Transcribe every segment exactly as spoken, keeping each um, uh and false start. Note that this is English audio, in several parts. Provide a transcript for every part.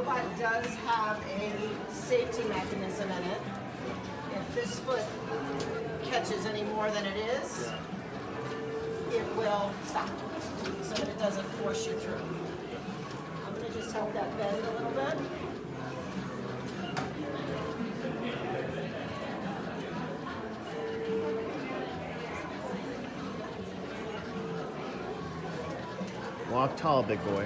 robot does have a safety mechanism in it. If this foot catches any more than it is, it will stop so that it doesn't force you through. I'm going to just help that bend a little bit. Walk tall, big boy.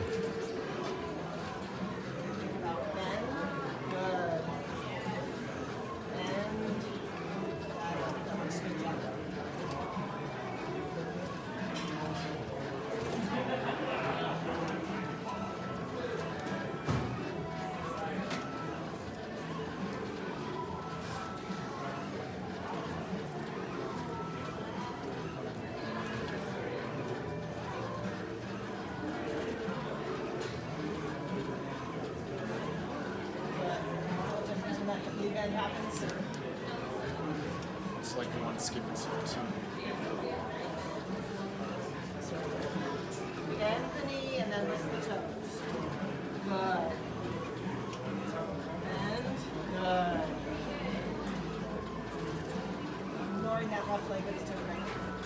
That happens. It's like one skipping step. So bend the knee and then lift the toes. Good. And good. Ignoring that left leg that's turning.